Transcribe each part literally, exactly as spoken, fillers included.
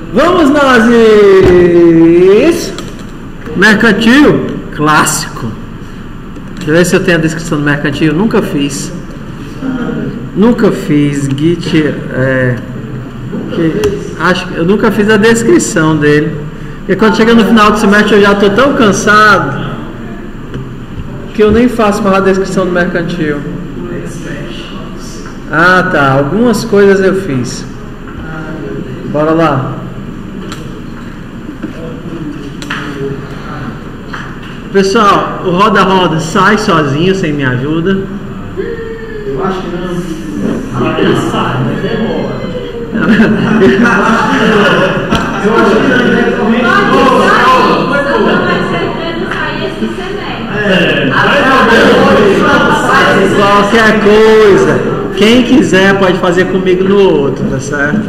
Vamos nós! Mercantil clássico. Deixa eu ver se eu tenho a descrição do mercantil. Nunca fiz. Nunca fiz Git. É, que, acho que eu nunca fiz a descrição dele. Porque quando chega no final do semestre eu já estou tão cansado que eu nem faço mais a descrição do mercantil. Ah, tá. Algumas coisas eu fiz. Bora lá. Pessoal, o roda-roda sai sozinho, sem minha ajuda. Eu acho que não. Ele sai, mas demora. Eu acho que não, né? Qualquer coisa, quem quiser pode fazer comigo no outro, tá certo?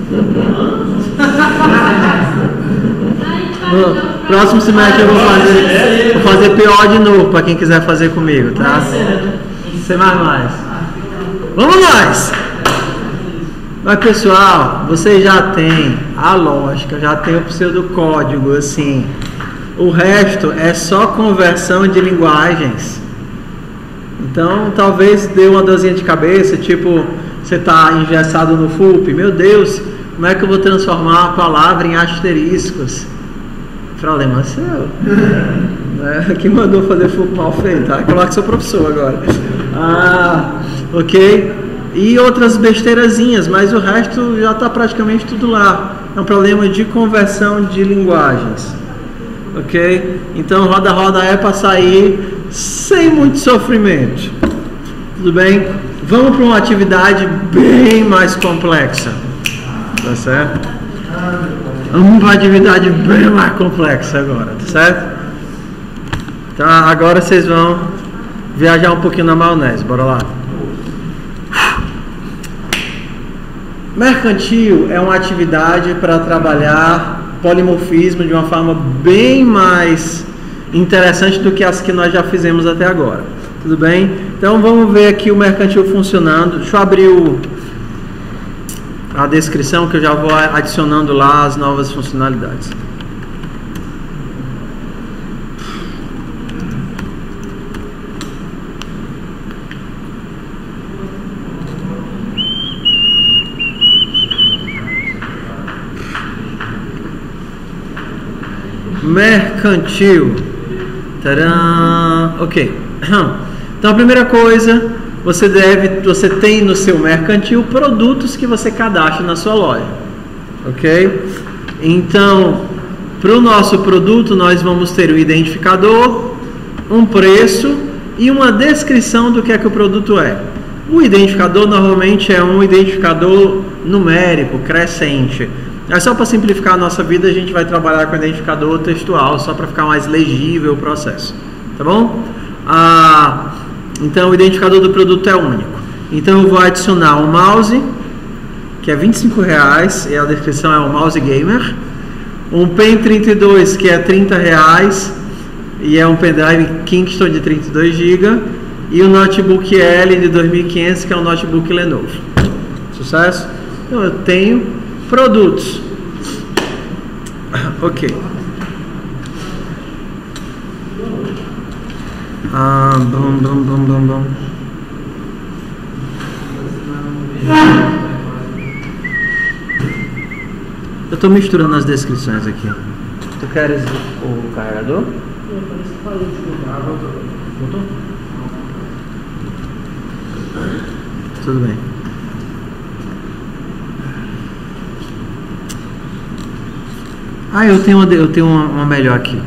No próximo semestre eu vou fazer, vou fazer P O de novo para quem quiser fazer comigo, tá? Sem mais mais. Vamos nós! Mas pessoal, você já tem a lógica, já tem o pseudocódigo, assim. O resto é só conversão de linguagens. Então, talvez dê uma dorzinha de cabeça, tipo, você está engessado no F U P, meu Deus, como é que eu vou transformar a palavra em asteriscos? Problema seu. É, quem mandou fazer F U P mal feito, tá? Coloque seu professor agora. Ah, ok? E outras besteirazinhas, mas o resto já está praticamente tudo lá. É um problema de conversão de linguagens. Ok? Então, roda-roda é para sair sem muito sofrimento. Tudo bem? Vamos para uma atividade bem mais complexa. Tá certo? Vamos para uma atividade bem mais complexa agora. Tá certo? Tá, agora vocês vão viajar um pouquinho na maionese. Bora lá. Mercantil é uma atividade para trabalhar polimorfismo de uma forma bem mais interessante do que as que nós já fizemos até agora. Tudo bem? Então vamos ver aqui o mercantil funcionando. Deixa eu abrir o, a descrição que eu já vou adicionando lá as novas funcionalidades. Mercantil. Tcharam. Ok. Então a primeira coisa, você deve, você tem no seu mercantil produtos que você cadastra na sua loja. Ok? Então, para o nosso produto nós vamos ter o identificador, um preço e uma descrição do que é que o produto é. O identificador normalmente é um identificador numérico, crescente. É só para simplificar a nossa vida, a gente vai trabalhar com identificador textual, só para ficar mais legível o processo. Tá bom? Ah, então o identificador do produto é único. Então eu vou adicionar um mouse, que é vinte e cinco reais, e a descrição é um mouse gamer. Um pen trinta e dois, que é trinta reais, e é um pendrive Kingston de trinta e dois gigas. E o notebook L de dois mil e quinhentos, que é um notebook Lenovo. Sucesso? Então eu tenho produtos. Ok. Ah, bom, bom, bom, bom, bom. Eu estou misturando as descrições aqui. Tu queres o carregador? Tudo bem. Ah, eu tenho uma, eu tenho uma, uma melhor aqui.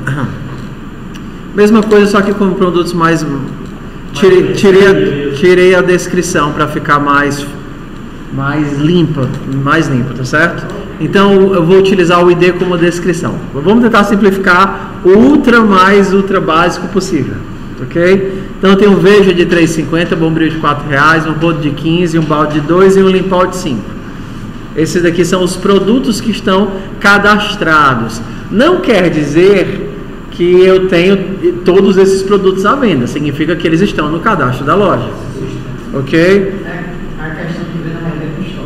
Mesma coisa, só que com produtos mais... Tirei, tirei, a, tirei a descrição para ficar mais, mais limpa, mais limpa, tá certo? Então eu vou utilizar o I D como descrição. Vamos tentar simplificar o ultra mais ultra básico possível, ok? Então eu tenho um Veja de três reais e cinquenta centavos, bombril de quatro reais, um rodo de quinze, um balde de dois e um limpol de cinco. Esses daqui são os produtos que estão cadastrados. Não quer dizer que eu tenho todos esses produtos à venda. Significa que eles estão no cadastro da loja. Ok? A questão que vem na maioria do estoque.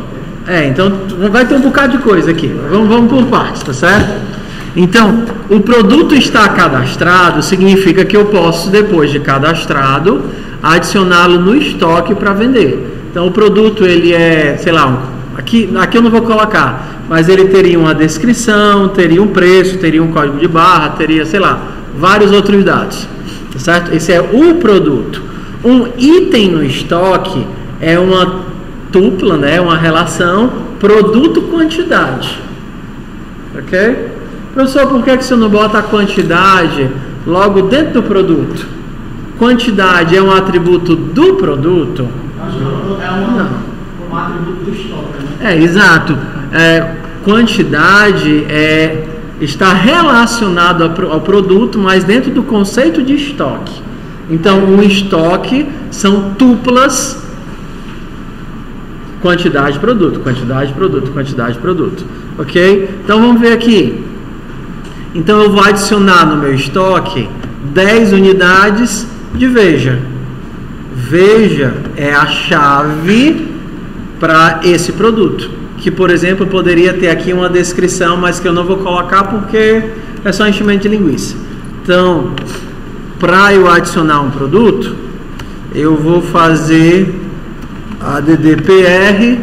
É, então vai ter um bocado de coisa aqui. Vamos, vamos por partes, tá certo? Então, o produto está cadastrado significa que eu posso, depois de cadastrado, adicioná-lo no estoque para vender. Então, o produto, ele é, sei lá, aqui, aqui eu não vou colocar, mas ele teria uma descrição, teria um preço, teria um código de barra, teria, sei lá, vários outros dados, tá certo? Esse é o produto. Um item no estoque é uma tupla, né, uma relação produto-quantidade, ok? Professor, por que, que você não bota a quantidade logo dentro do produto? Quantidade é um atributo do produto? É uma, um atributo do estoque, né? É, exato. É, quantidade é, está relacionado ao, ao produto, mas dentro do conceito de estoque. Então, um estoque são tuplas quantidade, produto, quantidade, produto, quantidade, produto. Ok? Então, vamos ver aqui. Então, eu vou adicionar no meu estoque dez unidades de Veja. Veja é a chave para esse produto. Que, por exemplo, poderia ter aqui uma descrição, mas que eu não vou colocar porque é só enchimento de linguiça. Então, para eu adicionar um produto, eu vou fazer a D D P R,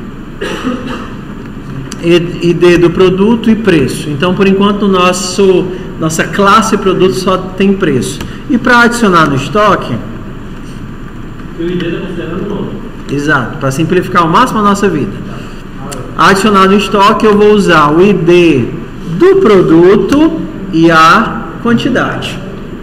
I D do produto e preço. Então, por enquanto, nosso, nossa classe produto só tem preço. E para adicionar no estoque... O I D está considerando o nome. Exato, para simplificar ao máximo a nossa vida. Adicionar no estoque, eu vou usar o I D do produto e a quantidade.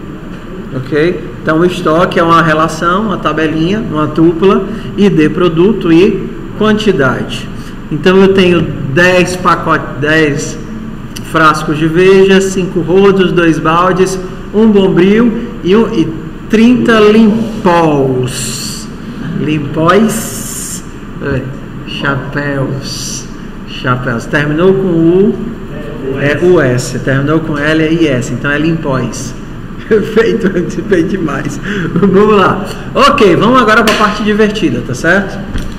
Ok? Então, o estoque é uma relação, uma tabelinha, uma tupla, I D produto e quantidade. Então, eu tenho dez pacotes, dez frascos de Veja, cinco rodos, dois baldes, um bombril e, um, e trinta limpós. Limpóis, chapéus, chapéus. Terminou com U, é U S. Terminou com L, é I S. Então, é limpóis. Feito, feito demais. Vamos lá. Ok, vamos agora para a parte divertida, tá certo?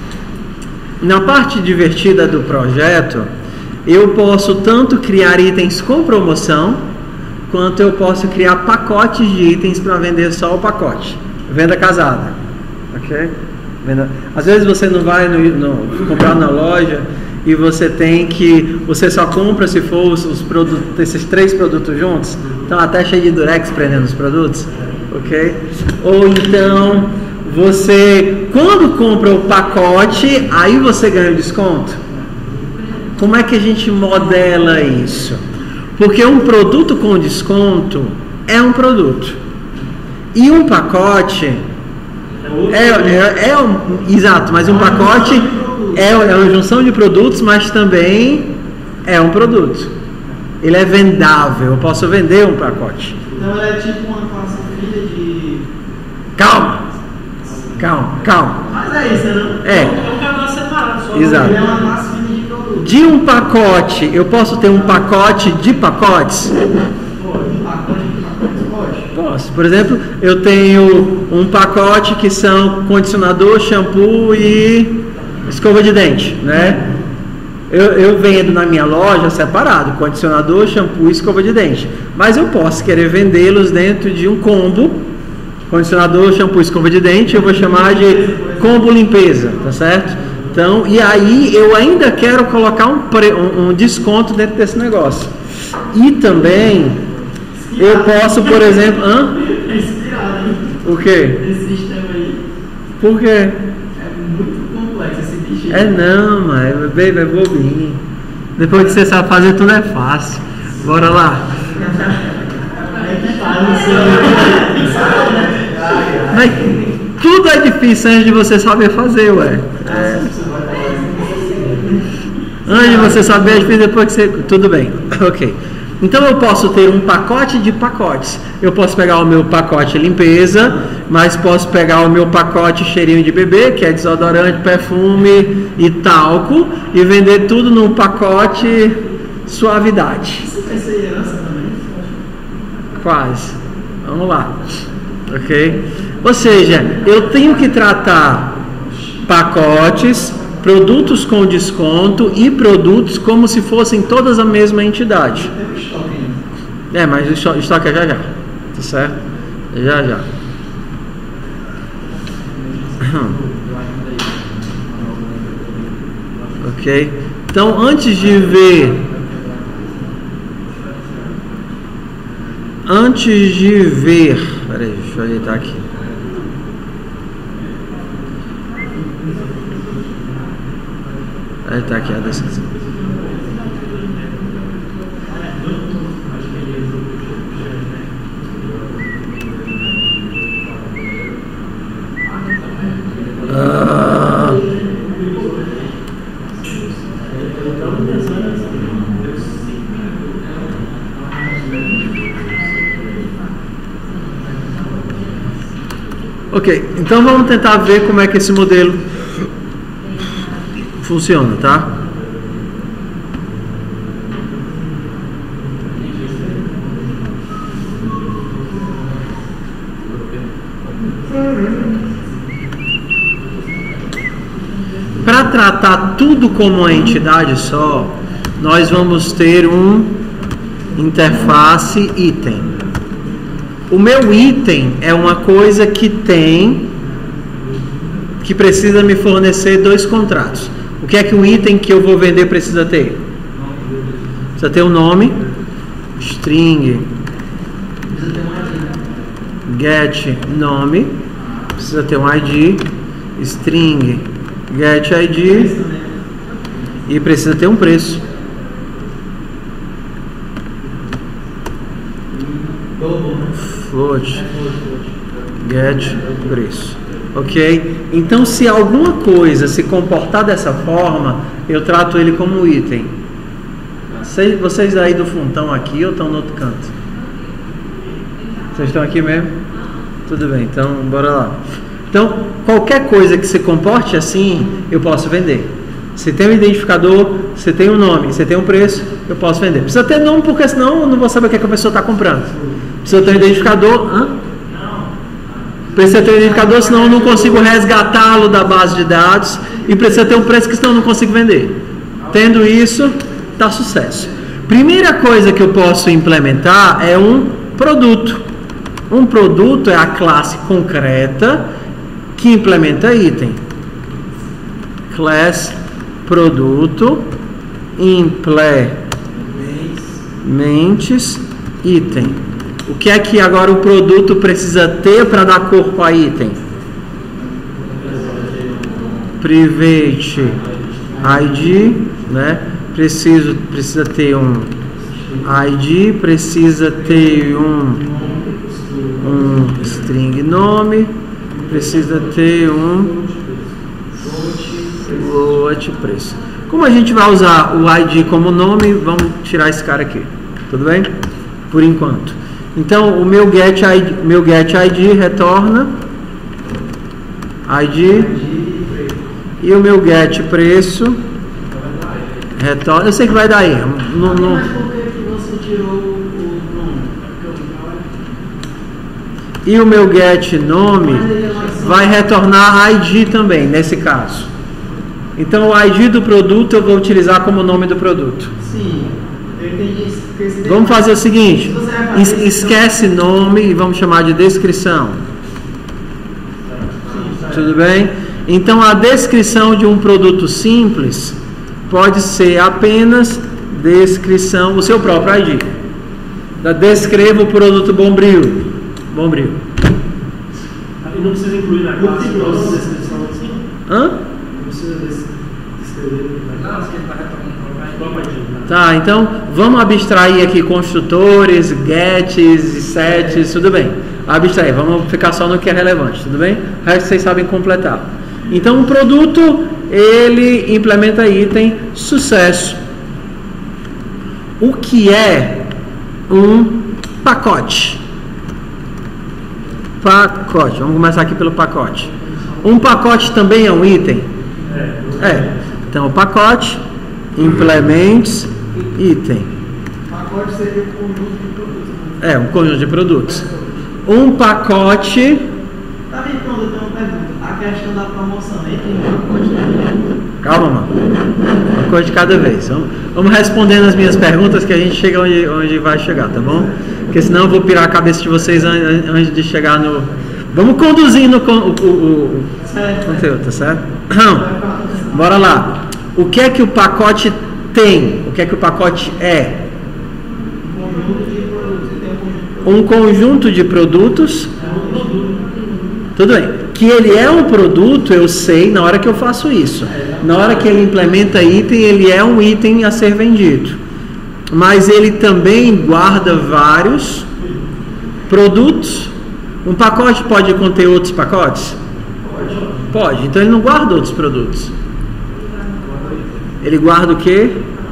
Na parte divertida do projeto, eu posso tanto criar itens com promoção, quanto eu posso criar pacotes de itens para vender só o pacote. Venda casada. Ok? Venda... Às vezes você não vai no, no, comprar na loja e você tem que... Você só compra se for os, os produtos, esses três produtos juntos. Então até cheio de durex prendendo os produtos. Ok? Ou então... Você, quando compra o pacote, aí você ganha o desconto. Como é que a gente modela isso? Porque um produto com desconto é um produto. E um pacote é, é, é um, exato, mas um pacote é, é uma junção de produtos, mas também é um produto. Ele é vendável, eu posso vender um pacote. Então é tipo uma classe filha de... Calma! Calma, calma. Mas é isso, não? É. É um cadastro separado. Só exato. É uma classe de produto. De um pacote, eu posso ter um pacote de pacotes? Pode. Um pacote de pacotes pode? Posso. Por exemplo, eu tenho um pacote que são condicionador, shampoo e escova de dente, né? Eu, eu vendo na minha loja separado, condicionador, shampoo e escova de dente. Mas eu posso querer vendê-los dentro de um combo. Condicionador, shampoo, escova de dente, eu vou chamar de combo limpeza, tá certo? Então, e aí eu ainda quero colocar um, pre, um, um desconto dentro desse negócio. E também eu posso, por exemplo... Hã? O quê? Esse sistema aí. Por quê? É muito complexo esse bicho. É não, mas baby, é bobinho. Depois que você sabe fazer tudo é fácil. Bora lá. Mas tudo é difícil antes de você saber fazer, ué. É. Antes de você saber, é difícil depois que você... Tudo bem, ok. Então eu posso ter um pacote de pacotes. Eu posso pegar o meu pacote limpeza, mas posso pegar o meu pacote cheirinho de bebê, que é desodorante, perfume e talco, e vender tudo num pacote suavidade. Isso vai ser herança também? Quase. Vamos lá. Ok? Ou seja, eu tenho que tratar pacotes produtos com desconto e produtos como se fossem todas a mesma entidade. É, mas o estoque é já já, tá certo? Já já. Ok? Então, antes de ver, antes de ver, peraí, deixa eu ajeitar aqui. Aí tá aqui a descrição. Ah. Ok, então vamos tentar ver como é que esse modelo funciona, tá? Para tratar tudo como uma entidade só, nós vamos ter um interface item. O meu item é uma coisa que tem, que precisa me fornecer dois contratos. O que é que o item que eu vou vender precisa ter? Precisa ter um nome, string, get nome, precisa ter um I D, string, get I D e precisa ter um preço. Float, get preço. Ok? Então, se alguma coisa se comportar dessa forma, eu trato ele como item. Vocês daí do fundo estão aqui ou estão no outro canto? Vocês estão aqui mesmo? Tudo bem, então bora lá. Então, qualquer coisa que se comporte assim, eu posso vender. Se tem um identificador, se tem um nome, se tem um preço, eu posso vender. Precisa ter nome, porque senão eu não vou saber o que, é que a pessoa está comprando. Precisa ter um identificador. Hã? Precisa ter um identificador, senão eu não consigo resgatá-lo da base de dados. E precisa ter um preço, que senão eu não consigo vender. Tendo isso, está sucesso. Primeira coisa que eu posso implementar é um produto. Um produto é a classe concreta que implementa item. Class produto implements item. O que é que agora o produto precisa ter para dar corpo a item? Private I D, né? Preciso, precisa ter um I D, precisa ter um, um string nome, precisa ter um float preço. Como a gente vai usar o I D como nome, vamos tirar esse cara aqui, tudo bem? Por enquanto. Então, o meu get I D, meu get I D retorna I D e o meu get preço retorna. Eu sei que vai dar erro. No, no... E o meu get nome vai retornar I D também, nesse caso. Então, o I D do produto eu vou utilizar como nome do produto. Sim, eu entendi isso. Vamos fazer o seguinte, es esquece nome e vamos chamar de descrição. Tudo bem? Então a descrição de um produto simples pode ser apenas descrição, o seu próprio I D. Descreva o produto Bombril. Bombril. E não precisa incluir na classe a descrição assim? Hã? Não precisa descrever na classe que ele está retornando. Tá, então vamos abstrair aqui construtores, gets e sets, tudo bem. Abstrair, vamos ficar só no que é relevante, tudo bem? O resto vocês sabem completar. Então um produto, ele implementa item, sucesso. O que é um pacote? Pacote, vamos começar aqui pelo pacote. Um pacote também é um item? É. Então o pacote implements item. Pacote seria um conjunto de produtos. É, um conjunto de produtos. Um pacote. Tá bem, pronto, eu tenho uma pergunta. A questão da promoção, aí tem um pacote também. Calma, mano. Uma coisa de cada vez. Vamos, vamos respondendo as minhas perguntas que a gente chega onde, onde vai chegar, tá bom? Porque senão eu vou pirar a cabeça de vocês antes de chegar no... Vamos conduzindo o, o, o, o conteúdo, tá certo? Bora lá. O que é que o pacote tem? O que é que o pacote é? Um conjunto de produtos. Tudo bem. Que ele é um produto, eu sei na hora que eu faço isso. Na hora que ele implementa item, ele é um item a ser vendido. Mas ele também guarda vários produtos. Um pacote pode conter outros pacotes? Pode. Então ele não guarda outros produtos. Ele guarda o quê?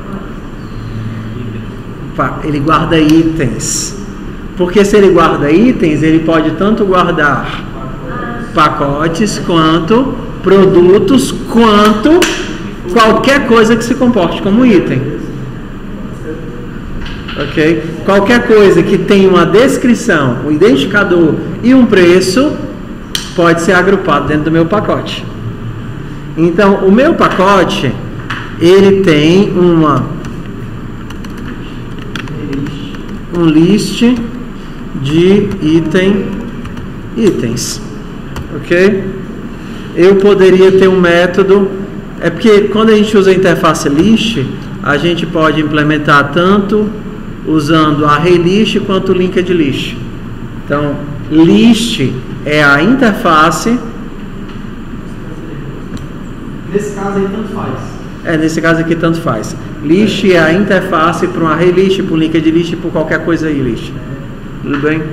Ele guarda itens. Porque se ele guarda itens, ele pode tanto guardar pacotes, quanto produtos, quanto qualquer coisa que se comporte como item. Ok? Qualquer coisa que tenha uma descrição, um identificador e um preço pode ser agrupado dentro do meu pacote. Então, o meu pacote ele tem uma um list de item itens. Ok? Eu poderia ter um método, é porque quando a gente usa a interface list, a gente pode implementar tanto usando a array-list quanto o linked list. Então, list é a interface. Nesse caso aí tanto faz. É, nesse caso aqui tanto faz. List é a interface para um array-list, para um linked list, por qualquer coisa aí list. Tudo bem?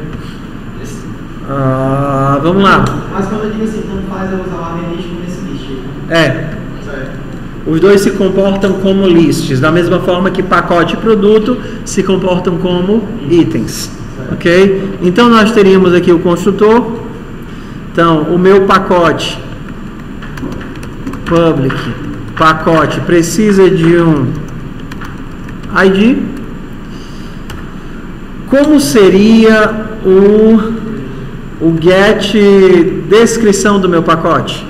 Ah, vamos lá. Mas quando eu digo assim, tanto faz eu usar o array-list como esse list. É. Certo. Os dois se comportam como lists, da mesma forma que pacote e produto se comportam como itens. Ok? Então nós teríamos aqui o construtor. Então, o meu pacote public pacote precisa de um I D. Como seria o, o get descrição do meu pacote?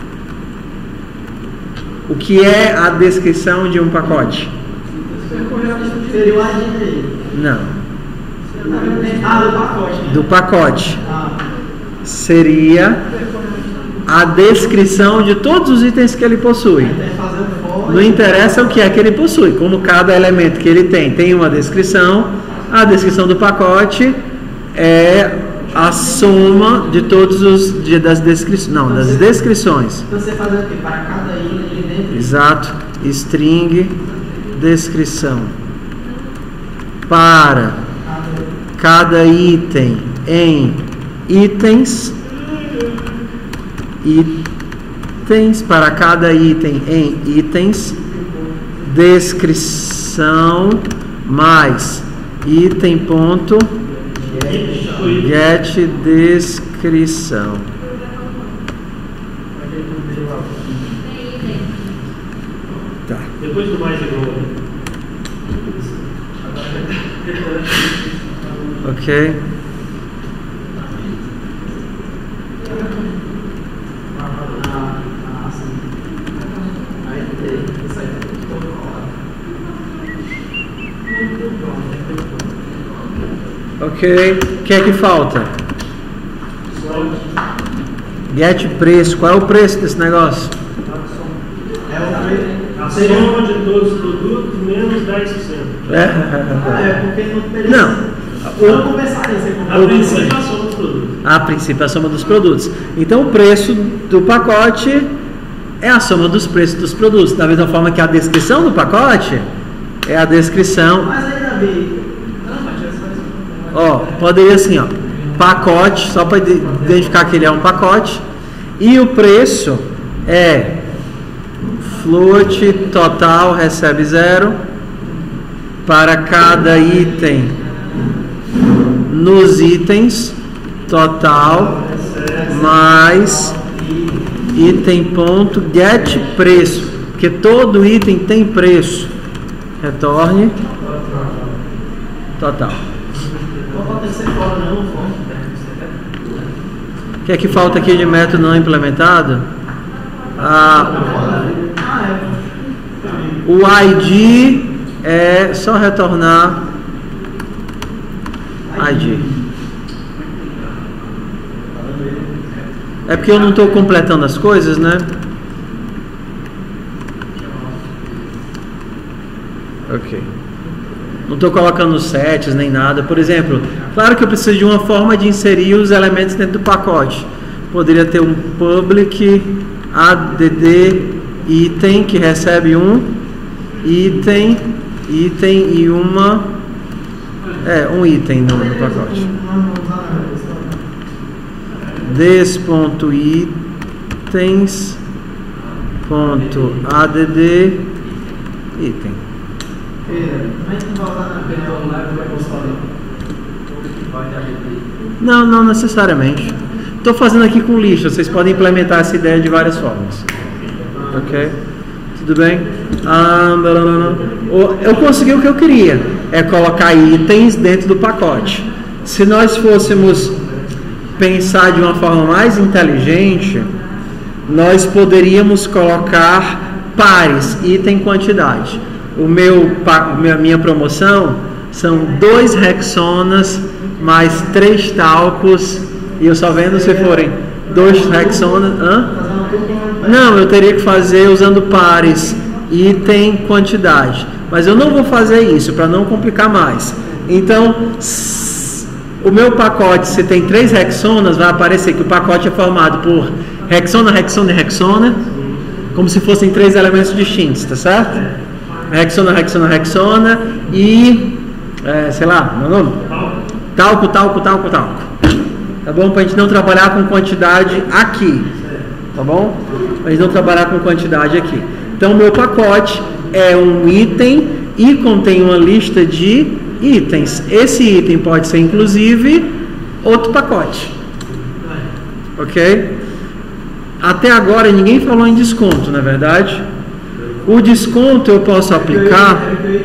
O que é a descrição de um pacote? Seria o I D dele. Não. Ah, do pacote. Né? Do pacote. Ah. Seria a descrição de todos os itens que ele possui. Não interessa o que é que ele possui. Como cada elemento que ele tem tem uma descrição, a descrição do pacote é a soma de todos os de, das descrições. Não, das descrições. Então você faz o quê? Para cada item dentro? Exato. String descrição. Para cada item em itens. Itens. Para cada item em itens. Descrição mais item ponto get descrição. Tá. Depois do mais igual. Ok. Ok. O que é que falta? Get preço. Qual é o preço desse negócio? É o preço. A soma de todos os produtos menos dez por cento. É. Ah, é porque não teria. Não. Não compensaria você comprar. A princípio a soma dos produtos. A princípio a soma dos produtos. Então o preço do pacote é a soma dos preços dos produtos. Da mesma forma que a descrição do pacote é a descrição. Mas ainda bem. Ó, poderia assim, ó, pacote, só para identificar que ele é um pacote, e o preço é float total recebe zero para cada item nos itens total mais item ponto get preço, porque todo item tem preço, retorne total. O que é que falta aqui de método não implementado? Ah, O I D é só retornar I D. É porque eu não estou completando as coisas, né? Ok. Não estou colocando sets nem nada. Por exemplo, claro que eu preciso de uma forma de inserir os elementos dentro do pacote. Poderia ter um public add item que recebe um item, item e uma é um item no, no pacote. This.itens.add item. Não, não necessariamente. Estou fazendo aqui com lista. Vocês podem implementar essa ideia de várias formas. Ok? Tudo bem? Ah, não, não, não. Eu consegui o que eu queria. É colocar itens dentro do pacote. Se nós fôssemos pensar de uma forma mais inteligente, nós poderíamos colocar pares, item quantidade. O meu, a minha promoção são dois Rexonas mais três talcos e eu só vendo se forem dois Rexonas. Hã? Não, eu teria que fazer usando pares, item, quantidade. Mas eu não vou fazer isso para não complicar mais. Então, o meu pacote, se tem três Rexonas, vai aparecer que o pacote é formado por Rexona, Rexona e Rexona, como se fossem três elementos distintos, tá certo? Rexona, Rexona, Rexona e, é, sei lá, meu nome? Talco, talco, talco, talco. Tá bom? Pra gente não trabalhar com quantidade aqui. Tá bom? Pra gente não trabalhar com quantidade aqui. Então, o meu pacote é um item e contém uma lista de itens. Esse item pode ser, inclusive, outro pacote. Ok? Até agora, ninguém falou em desconto, não é verdade? O desconto eu posso aplicar.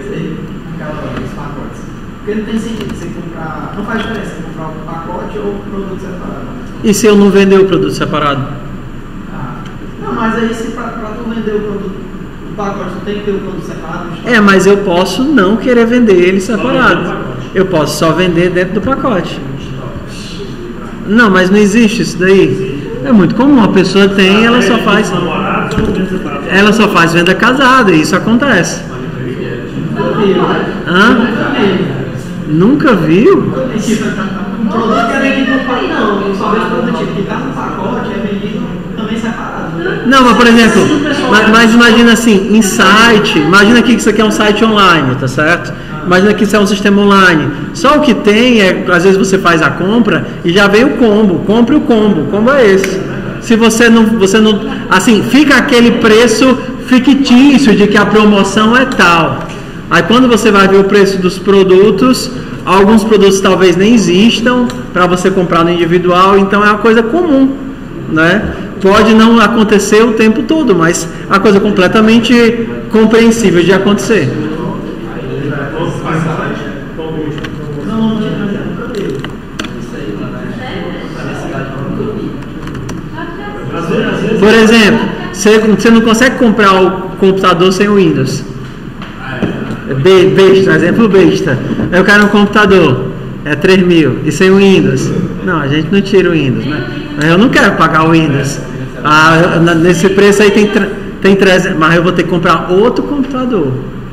Porque não tem sentido você comprar. Não faz diferença você comprar um pacote ou um produto separado. E se eu não vender o produto separado? Ah, não, mas aí se para tu vender o produto, o pacote, tu tem que ter o produto separado. É, mas eu posso não querer vender ele separado. Eu posso só vender dentro do pacote. Não, mas não existe isso daí. É muito comum, a pessoa tem, ela só faz. Ela só faz venda casada, e isso acontece. Hã? Nunca viu? O produto é vendido no pacote. Não, eu só vejo produto que está no pacote é vendido também separado. Não, mas por exemplo, mas, mas imagina assim, em site, imagina aqui que isso aqui é um site online, tá certo? Imagina que isso é um sistema online. Só o que tem é, às vezes você faz a compra e já vem o combo. Compre o combo. O combo é esse. Se você não, você não, assim, fica aquele preço fictício de que a promoção é tal. Aí quando você vai ver o preço dos produtos, alguns produtos talvez nem existam para você comprar no individual. Então é uma coisa comum, né? Pode não acontecer o tempo todo, mas é uma coisa completamente compreensível de acontecer. Por exemplo, você não consegue comprar o computador sem o Windows. Be, besta, exemplo besta. Aí eu quero um computador, é três mil, e sem o Windows. Não, a gente não tira o Windows, né? Eu não quero pagar o Windows. Ah, nesse preço aí tem, tem trezentos, mas eu vou ter que comprar outro computador.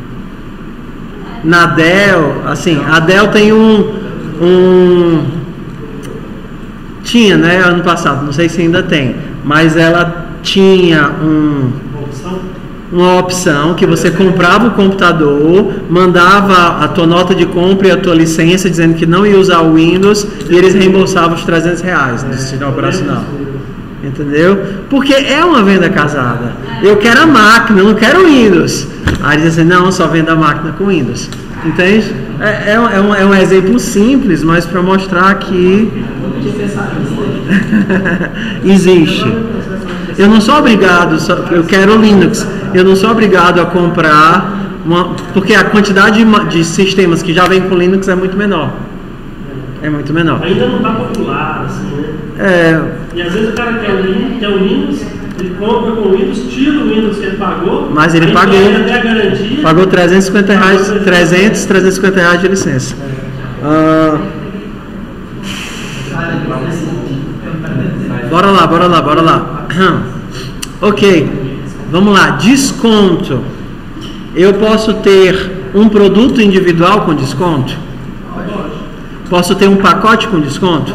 Na Dell, assim, a Dell tem um, um tinha, né, ano passado, não sei se ainda tem, mas ela tinha um, uma opção que você comprava o computador, mandava a tua nota de compra e a tua licença dizendo que não ia usar o Windows e eles reembolsavam os trezentos reais do sistema operacional. Entendeu? Porque é uma venda casada. Eu quero a máquina, eu não quero o Windows. Aí diz assim, não, só vendo a máquina com Windows. Entende? É, é, um, é um exemplo simples, mas para mostrar que existe. Eu não sou obrigado, eu quero o Linux. Eu não sou obrigado a comprar, uma, porque a quantidade de, de sistemas que já vem com Linux é muito menor. É muito menor. Ainda não está popular, assim, né? É... E às vezes o cara quer o Linux, quer o Windows, ele compra com o Windows, tira o Windows que ele pagou, mas ele pagou. Ele até a garantia Pagou trezentos e cinquenta reais, trezentos, trezentos e cinquenta reais de licença. Ah, bora lá, bora lá, bora lá. Ok, vamos lá. Desconto. Eu posso ter um produto individual com desconto? Posso ter um pacote com desconto?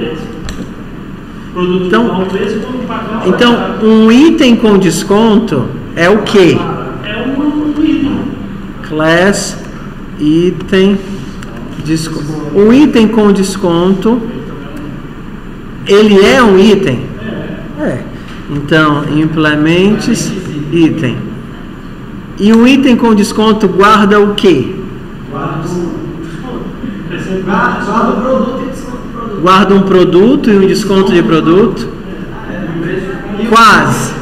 Então, então um item com desconto é o quê? É um item. Class item desconto. O item com desconto, ele é um item? É. Então, implementes item. E o item com desconto guarda o quê? Guarda o desconto. Guarda o produto e desconto do produto. Guarda um produto e um desconto de produto? Quase.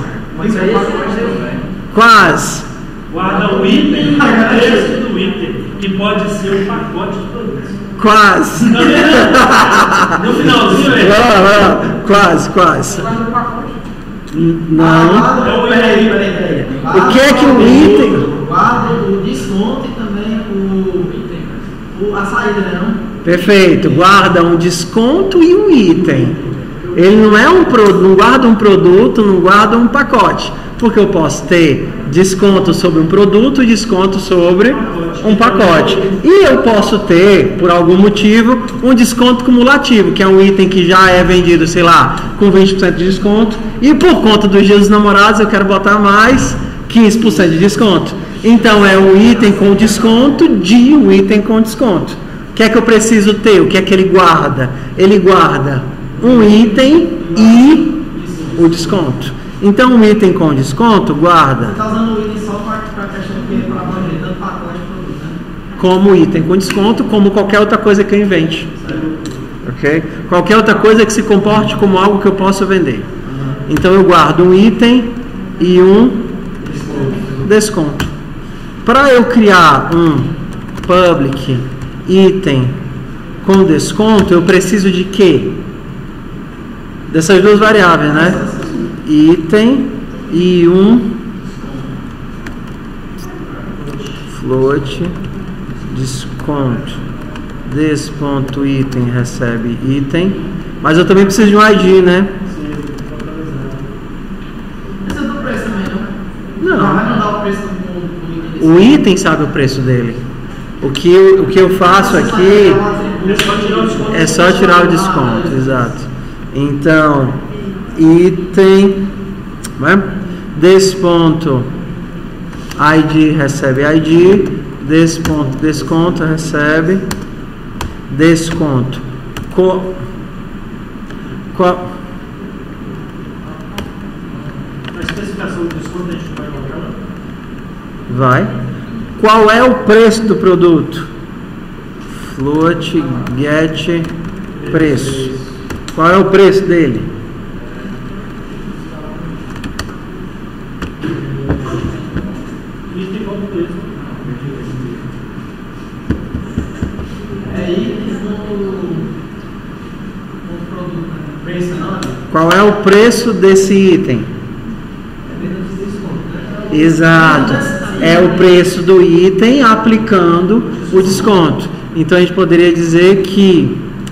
Quase. Guarda o item e o preço do item, que pode ser um pacote de produtos. Quase. No finalzinho é. Vai lá, vai lá. Quase, quase. Não. Ah, peraí, peraí, peraí. O que é que o item... Guarda o desconto e também o, o, a saída, né? Não? Perfeito. Guarda um desconto e um item. Ele não é um produto, não guarda um produto, não guarda um pacote. Porque eu posso ter desconto sobre um produto e desconto sobre um pacote. E eu posso ter, por algum motivo, um desconto cumulativo, que é um item que já é vendido, sei lá, com vinte por cento de desconto. E por conta dos dias dos namorados, eu quero botar mais quinze por cento de desconto. Então, é um item com desconto de um item com desconto. O que é que eu preciso ter? O que é que ele guarda? Ele guarda um item e o desconto. Então, um item com desconto guarda... Você está usando o item só para a questão que para abrir tanto pacote de produto, né? Como item com desconto, como qualquer outra coisa que eu invente. Ok? Qualquer outra coisa que se comporte como algo que eu possa vender. Então, eu guardo um item e um desconto. Para eu criar um public item com desconto, eu preciso de quê? Dessas duas variáveis, né? Item e um float desconto. Des.item recebe item. Mas eu também preciso de um I D, né? Esse é do preço também, não? Não. Não vai mandar o preço do, do item. O item sabe o preço dele. O que eu, o que eu faço aqui é só tirar o desconto, exato. Então, item, né? Des.id recebe I D, des.desconto recebe desconto. Co, qual, A especificação do desconto a gente vai colocar? vai. Qual é o preço do produto? Float get preço. Qual é o preço dele? Item qual o preço? É item com produto, né? Preço não, Qual é o preço desse item? é venda de desconto, né? Exato. É o preço do item aplicando o desconto. Então a gente poderia dizer que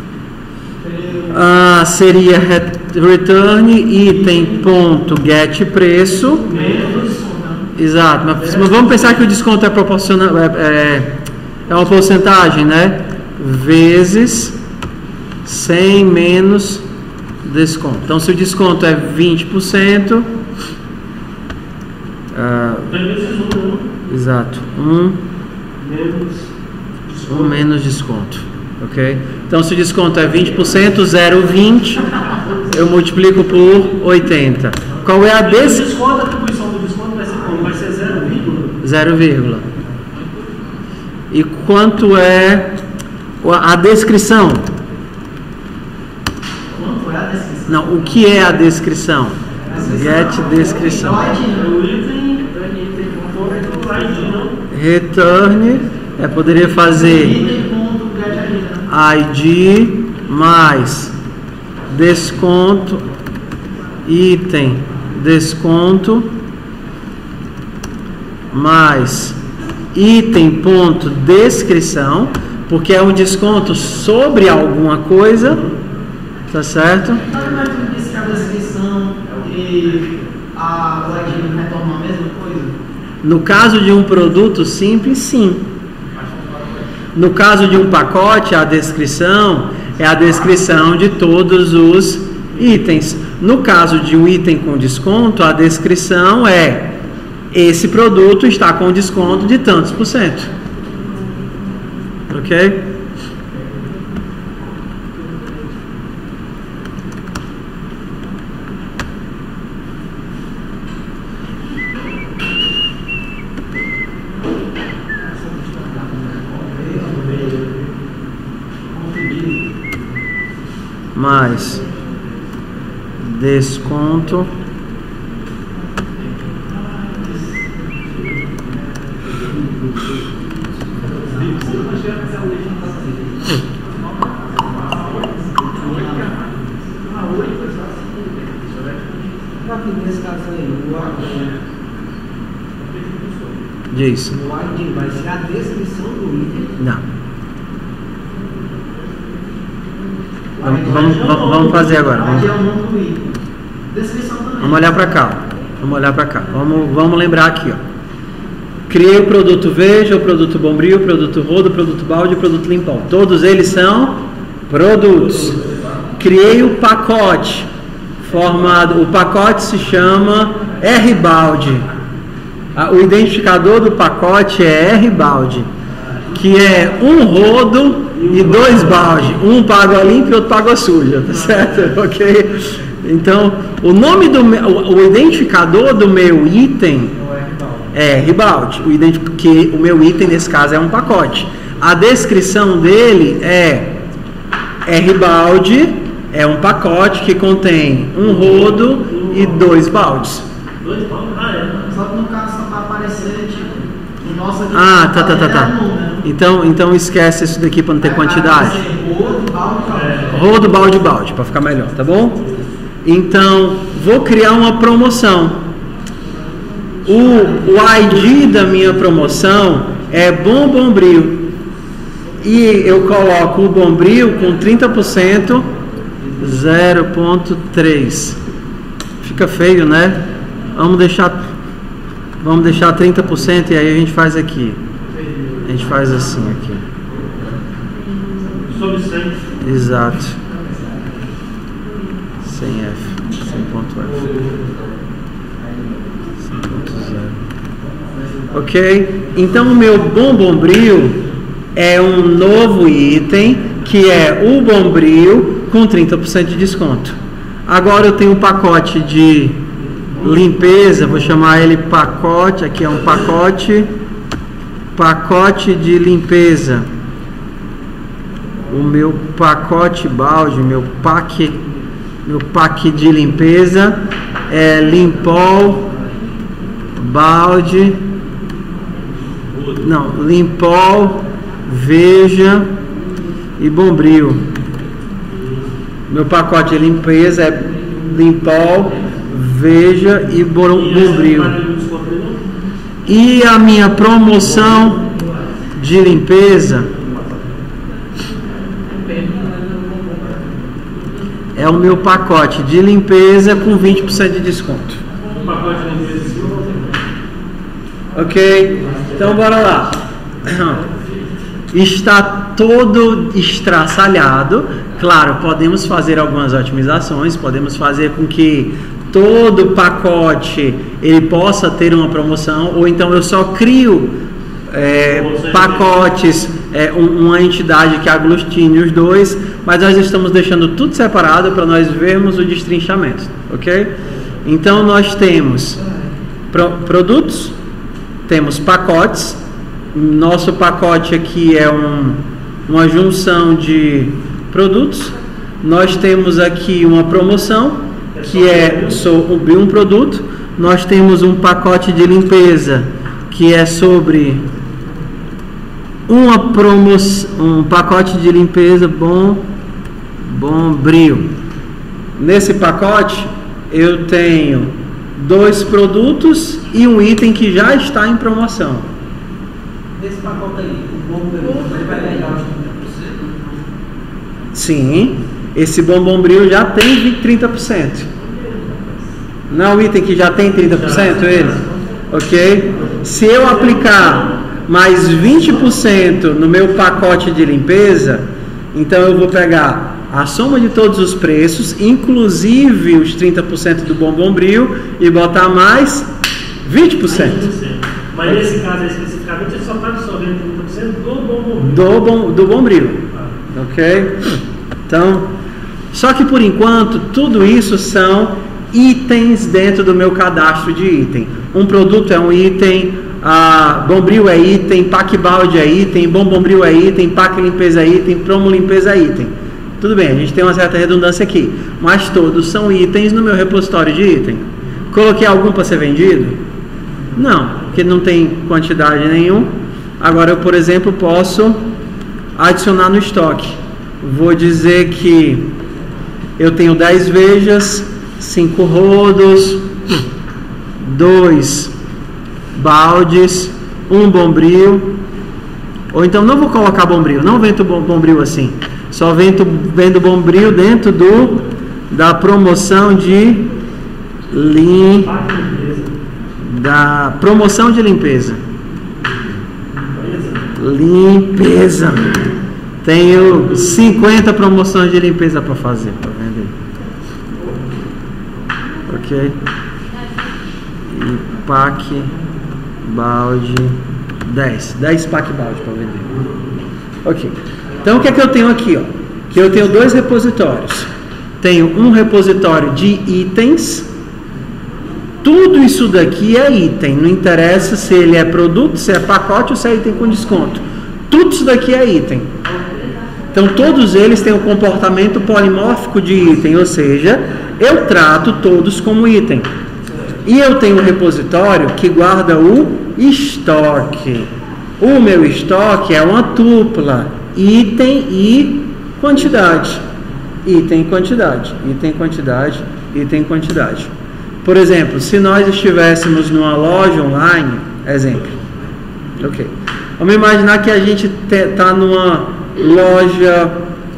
ah, seria return item ponto get preço. Exato. Mas, mas vamos pensar que o desconto é proporcional, é, é, é uma porcentagem, né? Vezes cem menos desconto. Então se o desconto é vinte por cento, ah, exato, um um menos desconto, ok? Então se o desconto é vinte por cento, zero vírgula vinte, eu multiplico por oitenta. Qual é a des... desconto, a atribuição do desconto vai ser como? Vai ser zero vírgula? zero vírgula. E quanto é a descrição? Quanto é a descrição? Não, o que é a descrição? Get descrição. O item, o I D não. Return, é, poderia fazer Item ponto get I D, né? I D mais desconto, item, desconto, mais item ponto descrição, porque é um desconto sobre alguma coisa, tá certo? Então, não é tudo disse que a descrição e a legenda retornam a mesma coisa? No caso de um produto simples, sim. No caso de um pacote, a descrição é a descrição de todos os itens. No caso de um item com desconto, a descrição é: esse produto está com desconto de tantos por cento. Ok? Mais desconto Nesse caso aí, o diz. I D vai ser a descrição do item? Não. Vamos, vamos, vamos, vamos fazer agora. Vamos, I D é o nome do item. Descrição também. vamos olhar para cá. Vamos olhar para cá. Vamos, vamos lembrar aqui, ó. Criei o produto Veja, o produto Bombril, o produto Rodo, o produto Balde e o produto Limpão. Todos eles são produtos. Criei o pacote formado. O pacote se chama R balde. O identificador do pacote é R balde, que é um rodo e dois balde. Um para água limpa e outro para água suja, tá certo? Ok? Então, o nome do o, o identificador do meu item é R balde. O identif- que o meu item nesse caso é um pacote. A descrição dele é R balde é um pacote que contém um rodo e dois baldes. Dois palmos? Ah, é. Só que no caso só para aparecer, tipo, o nosso aqui. Ah, tá, tá, tá, é tá. número. Então, então esquece isso daqui para não ter quantidade. Vai ser rodo, balde, balde. Rodo, balde, balde, para ficar melhor, tá bom? Então, vou criar uma promoção. O, o I D da minha promoção é Bom Bombril. E eu coloco o Bombril com trinta por cento, zero ponto três. Fica feio, né? Vamos deixar, vamos deixar trinta por cento e aí a gente faz aqui. A gente faz assim aqui. Sobre cem. Exato. Sem F. Sem ponto F. Sem ponto zero. Ok? Então o meu Bom Bombril é um novo item que é o Bombril com trinta por cento de desconto. Agora eu tenho um pacote de limpeza, vou chamar ele pacote, aqui é um pacote, pacote de limpeza. O meu pacote balde, meu pack, meu pack de limpeza é Limpol, balde, não, Limpol, Veja e Bombril. Meu pacote de limpeza é Limpol, Veja e Bombril. E a minha promoção de limpeza é o meu pacote de limpeza com vinte por cento de desconto. Pacote de limpeza. Ok? Então bora lá. Está todo estraçalhado. Claro, podemos fazer algumas otimizações, podemos fazer com que todo pacote ele possa ter uma promoção, ou então eu só crio é, pacotes, é, um, uma entidade que aglutine os dois, mas nós estamos deixando tudo separado para nós vermos o destrinchamento, ok? Então nós temos pro, produtos, temos pacotes. Nosso pacote aqui é um, uma junção de produtos. Nós temos aqui uma promoção, que é sobre um produto. Nós temos um pacote de limpeza, que é sobre uma promoção, um pacote de limpeza bom, Bombril. Nesse pacote eu tenho dois produtos e um item que já está em promoção. Desse pacote aí, o Bombril, ele vai pegar os trinta por cento? Sim, esse Bom Bombril já tem trinta por cento. Não é o item que já tem trinta por cento ele? Ok? Se eu aplicar mais vinte por cento no meu pacote de limpeza, então eu vou pegar a soma de todos os preços, inclusive os trinta por cento do Bom Bombril, e botar mais vinte por cento. vinte por cento. Mas nesse caso especificamente, ele só está absorvendo trinta por cento do Bom Bombril. Do bom, do Bombril. Ah. Ok? Então, só que por enquanto, tudo isso são itens dentro do meu cadastro de item. Um produto é um item, a Bombril é item, Pack Balde é item, Bom Bombril é item, Pack Limpeza é item, Promo Limpeza é item. Tudo bem, a gente tem uma certa redundância aqui, mas todos são itens no meu repositório de item. Coloquei algum para ser vendido? Não, porque não tem quantidade nenhuma. Agora eu, por exemplo, posso adicionar no estoque. Vou dizer que eu tenho dez vejas, cinco rodos, dois baldes, um Bombril. Ou então não vou colocar Bombril, não vendo Bombril assim. Só vendo, vendo Bombril dentro do, da promoção de lim, da promoção de limpeza. Limpeza. Tenho cinquenta promoções de limpeza para fazer, para vender. Ok? E pack balde dez. dez pack balde para vender. Ok. Então o que é que eu tenho aqui? Ó? Que eu tenho dois repositórios. Tenho um repositório de itens. Tudo isso daqui é item. Não interessa se ele é produto, se é pacote ou se é item com desconto. Tudo isso daqui é item. Então todos eles têm um comportamento polimórfico de item, ou seja, eu trato todos como item. E eu tenho um repositório que guarda o estoque. O meu estoque é uma tupla, item e quantidade. Item e quantidade, item e quantidade, item e quantidade. Por exemplo, se nós estivéssemos numa loja online, exemplo, ok. Vamos imaginar que a gente está numa loja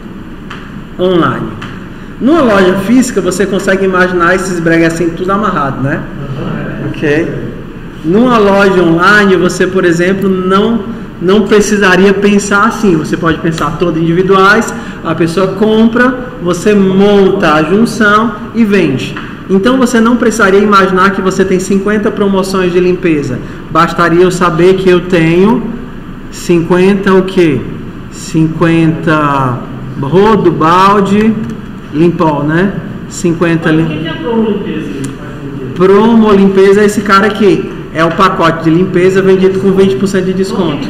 online. Numa loja física, você consegue imaginar esses bregacinhos tudo amarrado, né? Ok. Numa loja online, você, por exemplo, não, não precisaria pensar assim. Você pode pensar todos individuais, a pessoa compra, você monta a junção e vende. Então você não precisaria imaginar que você tem cinquenta promoções de limpeza. Bastaria eu saber que eu tenho cinquenta o quê? cinquenta rodo, balde, limpol, né? cinquenta lim... O que é promo limpeza? Promo limpeza é esse cara aqui. É o pacote de limpeza vendido com vinte por cento de desconto.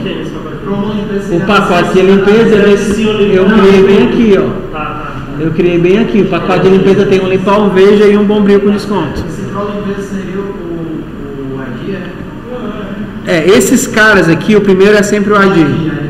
O pacote de limpeza eu criei bem aqui, ó. Eu criei bem aqui. O pacote de limpeza tem um limpol, um veja e um Bombril com desconto. Esse Pro Limpeza seria o, o I D, é? É, esses caras aqui, o primeiro é sempre o I D.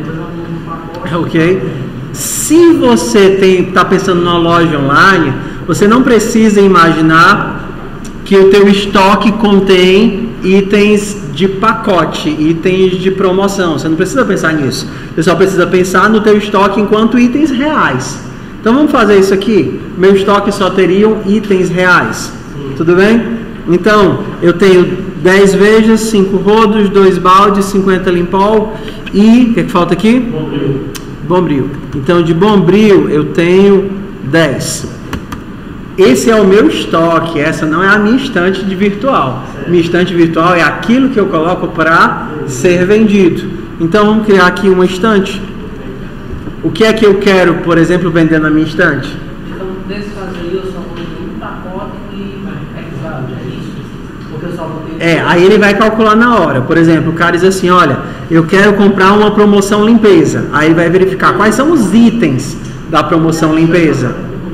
Ok? Se você está pensando numa loja online, você não precisa imaginar que o teu estoque contém itens de pacote, itens de promoção. Você não precisa pensar nisso. Você só precisa pensar no teu estoque enquanto itens reais. Então vamos fazer isso aqui. Meu estoque só teriam itens reais. Tudo bem? Então eu tenho dez vejas, cinco rodos, dois baldes, cinquenta limpol e o que, é que falta aqui? Bombril. Bombril. Então de Bombril eu tenho dez. Esse é o meu estoque, essa não é a minha estante de virtual. Minha estante virtual é aquilo que eu coloco para ser vendido. Então vamos criar aqui uma estante. O que é que eu quero, por exemplo, vender na minha estante? Então, nesse caso aí, eu só vou ter um pacote e exato, é isso? Porque eu só vou ter... É, aí ele vai calcular na hora. Por exemplo, o cara diz assim, olha, eu quero comprar uma promoção limpeza. Aí ele vai verificar quais são os itens da promoção limpeza.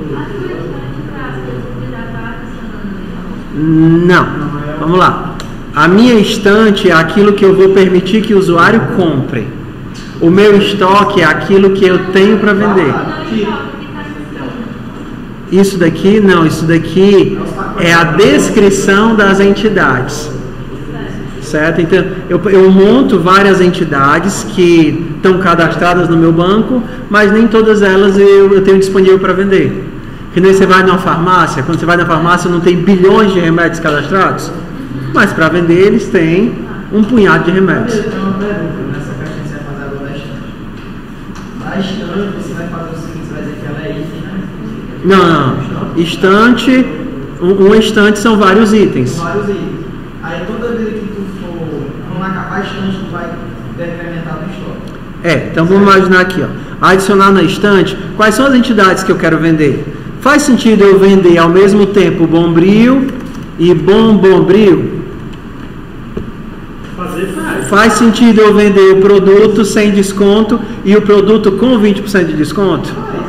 Não. Vamos lá. A minha estante é aquilo que eu vou permitir que o usuário compre. O meu estoque é aquilo que eu tenho para vender. Isso daqui, não, isso daqui é a descrição das entidades. Certo? Então, eu, eu monto várias entidades que estão cadastradas no meu banco, mas nem todas elas eu, eu tenho disponível para vender. Que nem você vai numa farmácia, quando você vai na farmácia não tem bilhões de remédios cadastrados, mas para vender eles têm um punhado de remédios. Eu tenho uma pergunta nessa caixinha que você vai fazer agora da estante. A estante, você vai fazer o seguinte, você vai dizer que ela é item, né? Não, não. Estante, um, um estante são vários itens. Vários itens. Aí toda vez que tu for, vamos acabar a estante, tu vai decrementar no estoque. É, então vamos imaginar aqui, ó. Adicionar na estante, quais são as entidades que eu quero vender? Faz sentido eu vender ao mesmo tempo Bombril e Bom Bombril? Fazer faz. Faz sentido eu vender o produto sem desconto e o produto com vinte por cento de desconto?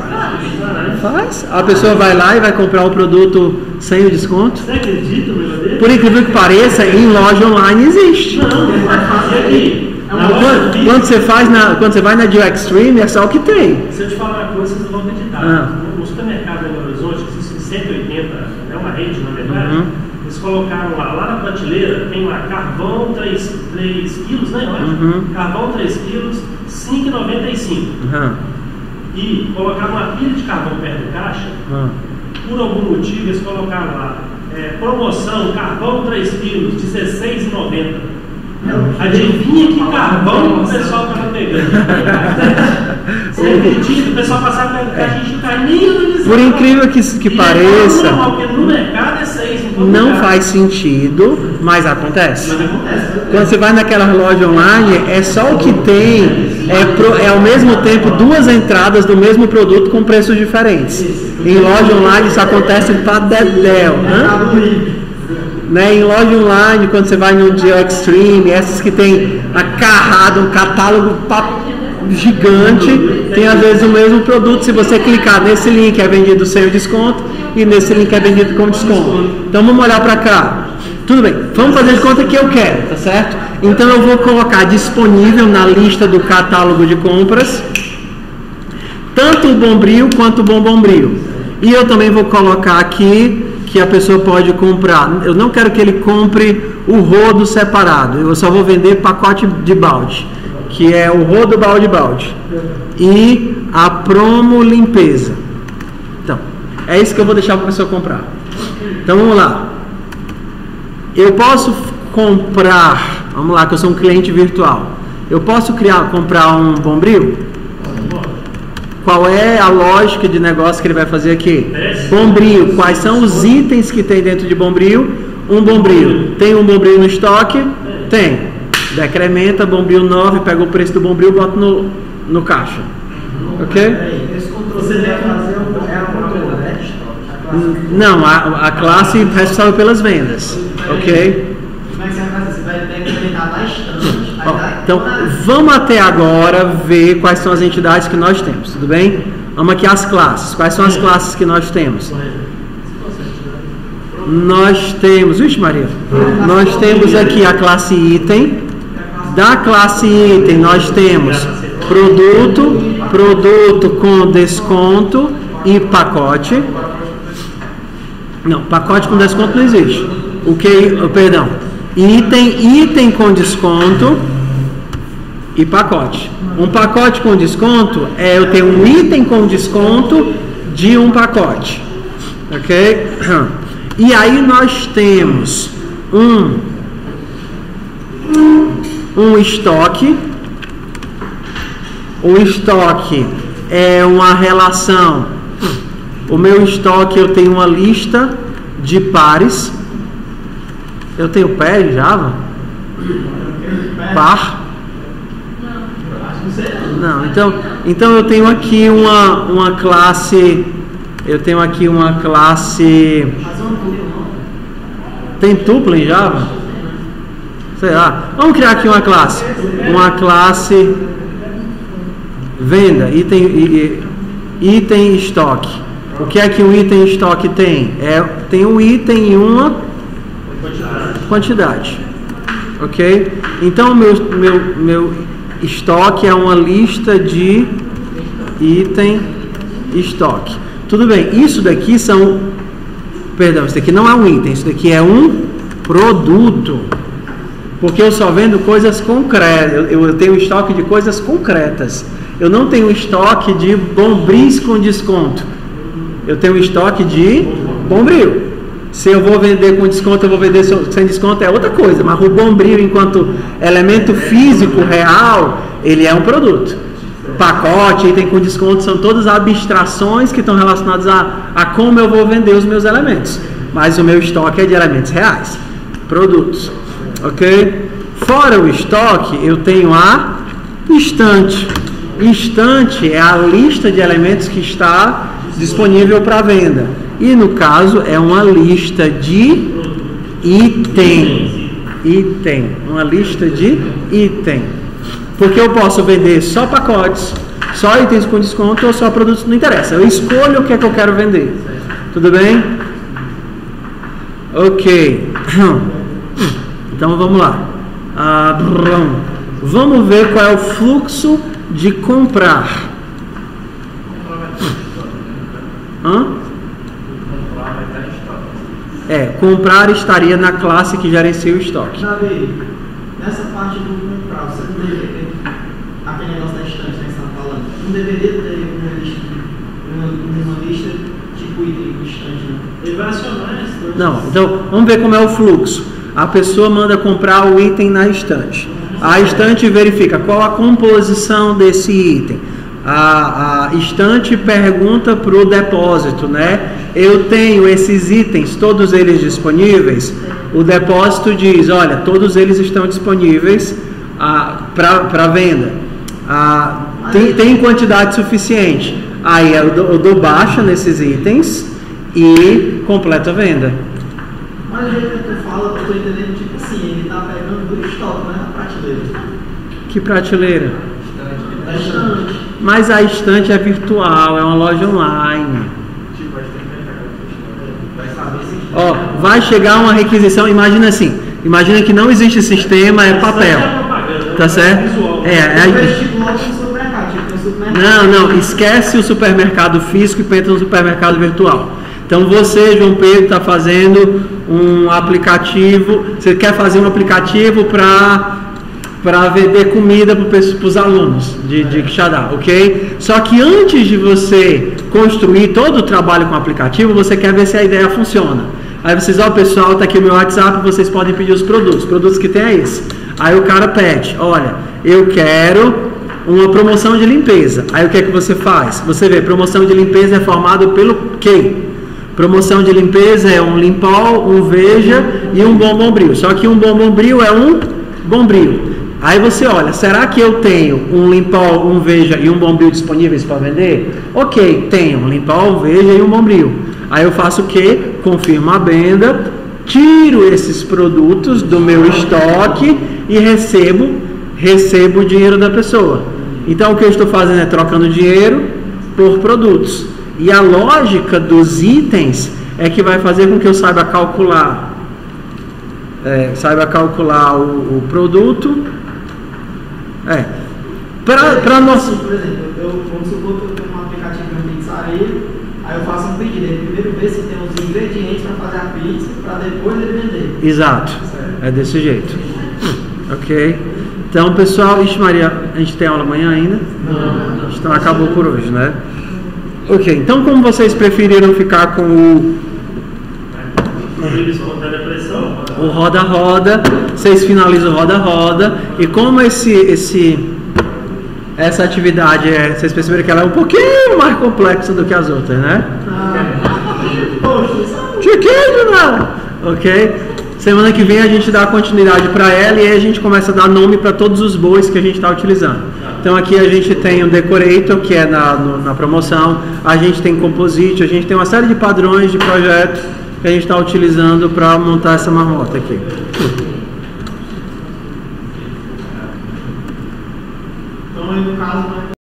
Faz. A pessoa vai lá e vai comprar o produto sem o desconto? Você acredita, meu Deus? Por incrível que pareça, em loja online existe. Não, não vai fazer aqui. Na loja Quando, física, quando você faz na, quando você vai na Dio Extreme, é só o que tem. se eu te falar uma coisa, vocês não vão acreditar. Ah. No supermercado em Belo Horizonte, que existe cento e oitenta, é uma rede, na verdade, Uhum. eles colocaram lá, lá na prateleira, tem lá carvão três quilos, né, eu acho? Uhum. Carvão três quilos, cinco reais e noventa e cinco centavos. Uhum. E colocaram uma pilha de carvão perto do caixa, Uhum. por algum motivo eles colocaram lá, é, promoção, carvão três quilos, dezesseis reais e noventa centavos. Adivinha que carvão o pessoal estava pegando? Você acredita? O pessoal passava pelo caixa e não cai nem no Por incrível que, que pareça, porque no mercado é seis. não faz sentido, mas acontece. Mas acontece. Quando você vai naquela loja online, é só o que tem, é, pro, é ao mesmo tempo duas entradas do mesmo produto com preços diferentes. Em loja online isso acontece para dedéu, né? Né? Em loja online, quando você vai no Dio Extreme, essas que tem acarrado um catálogo gigante, tem às vezes o mesmo produto. Se você clicar nesse link é vendido sem o desconto e nesse link é vendido com desconto. Então vamos olhar para cá. Tudo bem, vamos fazer de conta que eu quero, tá certo? Então eu vou colocar disponível na lista do catálogo de compras tanto o Bombril quanto o Bom Bombril. E eu também vou colocar aqui que a pessoa pode comprar. Eu não quero que ele compre o rodo separado. Eu só vou vender pacote de balde, que é o rodo balde balde e a promo limpeza. Então, é isso que eu vou deixar para a pessoa comprar. Então vamos lá. Eu posso comprar, vamos lá, que eu sou um cliente virtual. Eu posso criar, comprar um Bombril? Qual é a lógica de negócio que ele vai fazer aqui? Bombril. Quais são os itens que tem dentro de Bombril? Um Bombril. Tem um Bombril no estoque? Tem. Decrementa, Bombril nove, pega o preço do Bombril e bota no, no caixa. Ok? Esse controle você deve fazer é uma coisa, né? Não, a, a classe é responsável pelas vendas. Ok? Como é que você vai fazer? Você vai decrementar bastante. Ó, então, vamos até agora ver quais são as entidades que nós temos, tudo bem? Vamos aqui às classes. Quais são as classes que nós temos? Nós temos, vixe Maria, nós temos aqui a classe item. Da classe item nós temos produto, produto com desconto e pacote. Não, pacote com desconto não existe. O que, oh, perdão, item, item com desconto e pacote. Um pacote com desconto é eu tenho um item com desconto de um pacote, ok? E aí nós temos um um estoque. O estoque é uma relação. O meu estoque eu tenho uma lista de pares. Eu tenho pé em Java? Par? Não, então, então eu tenho aqui uma, uma classe. Eu tenho aqui uma classe. Tem tupla em Java? Sei lá. Vamos criar aqui uma classe. Uma classe venda, item, item estoque. O que é que um item estoque tem? É, tem um item e uma quantidade. Ok? Então, meu, meu, meu estoque é uma lista de item estoque. Tudo bem, isso daqui são... Perdão, isso daqui não é um item, isso daqui é um produto. Porque eu só vendo coisas concretas, eu, eu tenho estoque de coisas concretas. Eu não tenho estoque de Bombris com desconto. Eu tenho estoque de Bombril. Se eu vou vender com desconto, eu vou vender sem desconto, é outra coisa. Mas o Bombril, enquanto elemento físico real, ele é um produto. Pacote, item com desconto, são todas abstrações que estão relacionadas a, a como eu vou vender os meus elementos. Mas o meu estoque é de elementos reais, produtos. Ok? Fora o estoque, eu tenho a estante. Estante é a lista de elementos que está disponível para venda. E no caso é uma lista de item. Item. Uma lista de item. Porque eu posso vender só pacotes, só itens com desconto ou só produtos, não interessa. Eu escolho o que é que eu quero vender. Tudo bem? Ok. Então vamos lá. Ah, vamos ver qual é o fluxo de comprar. Hã? É, comprar estaria na classe que gerencia o estoque. Davi, nessa parte do comprar, você não deveria ter aquele negócio da estante que você está falando. Não deveria ter uma lista, uma, uma lista tipo item de estante, não? Ele vai acionar a estante. Não, então vamos ver como é o fluxo. A pessoa manda comprar o item na estante. A estante verifica qual a composição desse item. A, a estante pergunta para o depósito, né? Eu tenho esses itens, todos eles disponíveis? O depósito diz, olha, todos eles estão disponíveis ah, para venda. Ah, tem, tem quantidade suficiente. Aí eu dou, eu dou baixa nesses itens e completo a venda. Mas o jeito que tu fala, eu estou entendendo, tipo assim, ele está pegando do estoque, não é na prateleira. Que prateleira? Da estante. Mas a estante é virtual, é uma loja online. Ó, vai chegar uma requisição, imagina assim, imagina que não existe sistema, é papel. Tá certo? É, é, não, não, esquece o supermercado físico e entra no supermercado virtual. Então você, João Pedro, está fazendo um aplicativo, você quer fazer um aplicativo para para vender comida para os alunos de, de Quixadá, ok? Só que antes de você construir todo o trabalho com o aplicativo, você quer ver se a ideia funciona. Aí vocês, ó, pessoal, está aqui o meu WhatsApp, vocês podem pedir os produtos. Os produtos que tem é esse. Aí o cara pede, olha, eu quero uma promoção de limpeza. Aí o que é que você faz? Você vê, promoção de limpeza é formado pelo quê? Promoção de limpeza é um Limpol, um Veja e um Bom Bombril. Só que um Bom Bombril é um Bombril. Aí você olha, será que eu tenho um Limpol, um Veja e um Bombril disponíveis para vender? Ok, tenho um Limpol, um Veja e um Bombril. Aí eu faço o quê? Confirmo a venda, tiro esses produtos do meu estoque e recebo, recebo o dinheiro da pessoa. Então o que eu estou fazendo é trocando dinheiro por produtos. E a lógica dos itens é que vai fazer com que eu saiba calcular, é, saiba calcular o, o produto. É. Para nós. Por exemplo, eu, vamos supor que eu tenho um aplicativo de uma pizzaria, aí eu faço um pedido, ele primeiro vê se tem os ingredientes para fazer a pizza, para depois ele vender. Exato. Certo. É desse jeito. Ok. Então, pessoal, ixi, Maria, a gente tem aula amanhã ainda? Não. Então acabou por hoje, né? Ok, então como vocês preferiram ficar com o o roda-roda, vocês finalizam o roda-roda, e como esse, esse, essa atividade, é, vocês perceberam que ela é um pouquinho mais complexa do que as outras, né? Chiquinho, não! Ok? Semana que vem a gente dá continuidade para ela e aí a gente começa a dar nome para todos os bois que a gente está utilizando. Então aqui a gente tem o Decorator, que é na, no, na promoção, a gente tem Composite, a gente tem uma série de padrões de projeto que a gente está utilizando para montar essa marmota aqui. Então, no caso,